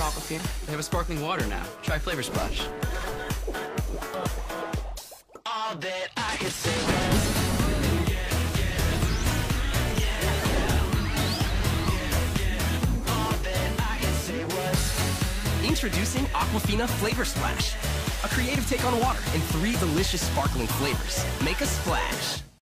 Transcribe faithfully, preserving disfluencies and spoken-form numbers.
Aquafina. They have a sparkling water now. Try Flavorsplash. All that I could say was Introducing Aquafina Flavorsplash, a creative take on water in three delicious sparkling flavors. Make a splash.